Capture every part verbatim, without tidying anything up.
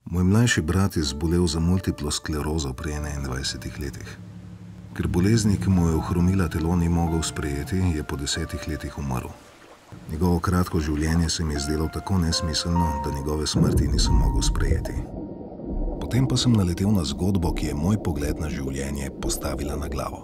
Moj mlajši brat je zbolel za multiplo sklerozo pri enaindvajsetih letih. Ker bolezni, ki mu je ohromila telo, ni mogel sprejeti, je po desetih letih umrl. Njegovo kratko življenje se mi je zdelo tako nesmiselno, da njegove smrti nisem mogel sprejeti. Potem pa sem naletel na zgodbo, ki je moj pogled na življenje postavila na glavo.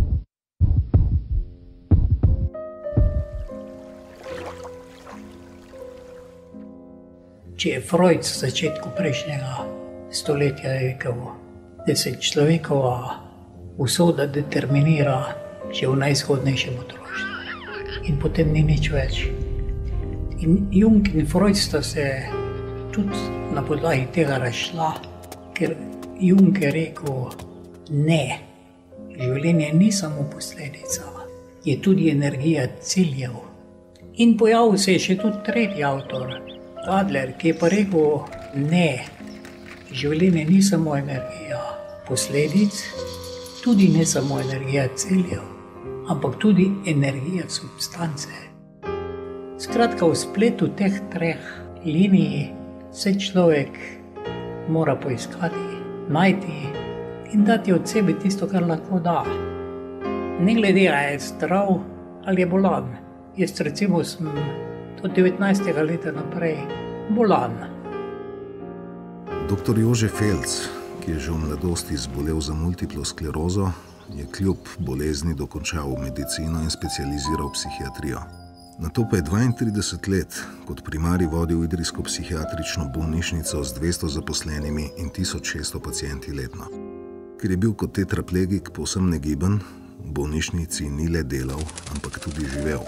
Če je Freud v začetku prejšnjega stoletja rekel, da se človekova usoda determinira že v najzgodnejšem otroštvu in potem ni nič več. In Jung in Freud sta se tudi na podlagi tega razšla, ker Jung je rekel, ne, življenje ni samo posledica, je tudi energija ciljev. In pojavil se je še tudi tretji avtor, Adler, ki je pa rekel, ne, življenje ni samo energija posledic, tudi ne samo energija ciljev, ampak tudi energija substance. Skratka, v spletu teh treh linij se človek mora poiskati, najti in dati od sebe tisto, kar lahko da. Ne glede, ali je zdrav ali je bolan. Jaz recimo sem od devetnajstega leta naprej bolan. Doktor Jože Felc, ki je že v mladosti zbolel za multiplo sklerozo, je kljub bolezni dokončal medicino in specializiral psihiatrijo. Nato pa je dvaintrideset let kot primarij vodil idrijsko psihiatrično bolnišnico z dvesto zaposlenimi in tisoč šeststo pacienti letno. Ker je bil kot tetraplegik povsem negiben, v bolnišnici ni le delal, ampak tudi živel.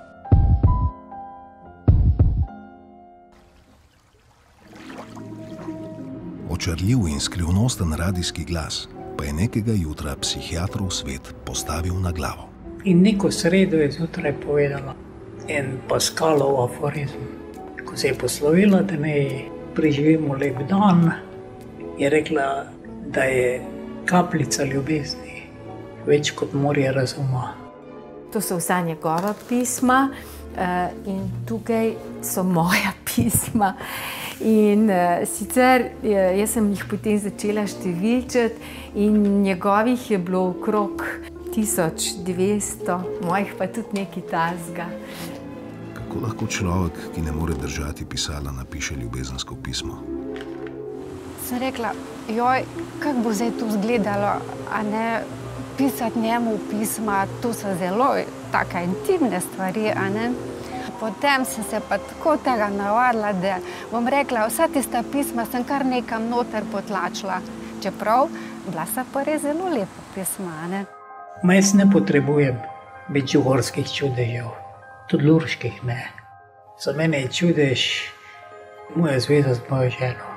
Očarljiv in skrivnosten radijski glas pa je nekega jutra psihiatrov svet postavil na glavo. In neko sredo je zjutraj povedala en Pascalov aforizem. Ko se je poslovila, da naj preživimo lep dan, je rekla, da je kapljica ljubezni več kot morje razuma. To so vsa njegova pisma in tukaj so moja pisma. In uh, sicer jaz sem jih potem začela številčiti in njegovih je bilo okrog tisoč dvesto, mojih pa tudi nekaj tasga. Kako lahko človek, ki ne more držati pisala, napiše ljubezensko pismo? Sem rekla, joj, kako bo zdaj to izgledalo, a ne pisati njemu pisma, to so zelo taka intimne stvari, a ne? Potem sem se pa tako tega navadila, da bom rekla, vsa tista pisma sem kar nekam noter potlačila. Čeprav bila sta pa res zelo lepa pisma, ne? Ma jaz ne potrebujem medžugorskih čudežev, tudi lurških ne. Za mene je čudež moja zveza z mojo ženo.